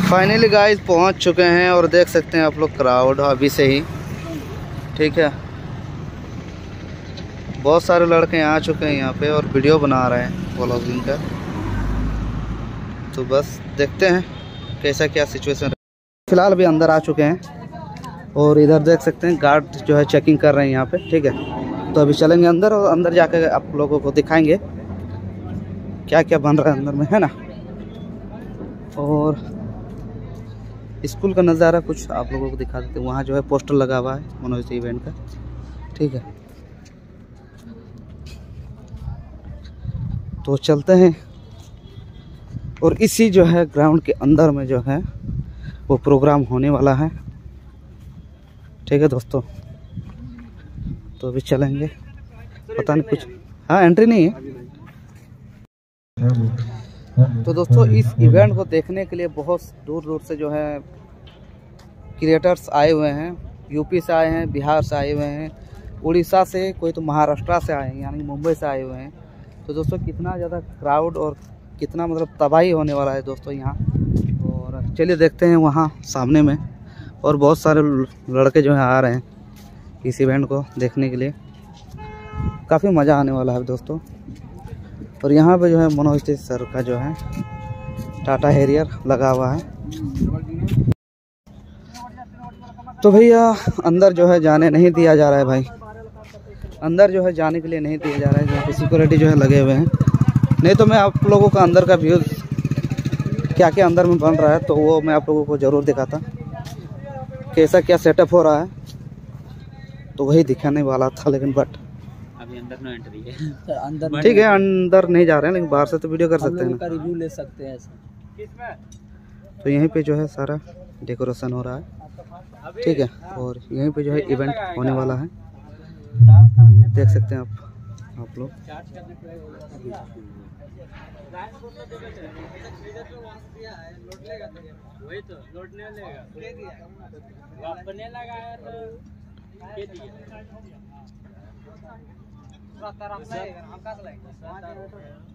Finally guys पहुंच चुके हैं और देख सकते हैं आप लोग क्राउड अभी से ही। ठीक है, बहुत सारे लड़के आ चुके हैं यहाँ पे और वीडियो बना रहे हैं व्लॉगिंग का। तो बस देखते हैं कैसा क्या सिचुएशन। फिलहाल अभी अंदर आ चुके हैं और इधर देख सकते हैं गार्ड जो है चेकिंग कर रहे हैं यहाँ पे। ठीक है, तो अभी चलेंगे अंदर और अंदर जाकर आप लोगों को दिखाएंगे क्या क्या बन रहा है अंदर में, है ना। और स्कूल का नज़ारा कुछ आप लोगों को दिखा देते हैं। वहाँ जो है पोस्टर लगा हुआ है मनोज इवेंट का। ठीक है, तो चलते हैं और इसी जो है ग्राउंड के अंदर में जो है वो प्रोग्राम होने वाला है। ठीक है दोस्तों, तो अभी चलेंगे। पता नहीं कुछ, हाँ एंट्री नहीं है। तो दोस्तों इस इवेंट को देखने के लिए बहुत दूर दूर से जो है क्रिएटर्स आए हुए हैं। यूपी से आए हैं, बिहार से आए हुए हैं, उड़ीसा से, कोई तो महाराष्ट्र से आए हैं, यानी मुंबई से आए हुए हैं। तो दोस्तों कितना ज़्यादा क्राउड और कितना मतलब तबाही होने वाला है दोस्तों यहाँ। और चलिए देखते हैं वहाँ सामने में। और बहुत सारे लड़के जो हैं आ रहे हैं इस इवेंट को देखने के लिए। काफ़ी मज़ा आने वाला है दोस्तों। और यहाँ पे जो है मनोज सर का जो है टाटा हैरियर लगा हुआ है। तो भैया अंदर जो है जाने नहीं दिया जा रहा है भाई, अंदर जो है जाने के लिए नहीं दिया जा रहा है। यहाँ पे सिक्योरिटी जो है लगे हुए हैं। नहीं तो मैं आप लोगों का अंदर का व्यू क्या क्या अंदर में बन रहा है तो वो मैं आप लोगों को ज़रूर दिखाता, कैसा क्या सेटअप हो रहा है तो वही दिखाने वाला था। लेकिन बट अभी अंदर नो एंट्री है। अंदर ठीक है, अंदर नहीं जा रहे हैं, लेकिन बाहर से तो वीडियो कर सकते हैं ना, रिव्यू ले सकते हैं ऐसा। तो यहीं पे जो है सारा डेकोरेशन हो रहा है। ठीक है, और यहीं पे जो है इवेंट होने वाला है, देख सकते हैं आप लोग। वही तो लौटने लेगा अपने लगाया तो के दिया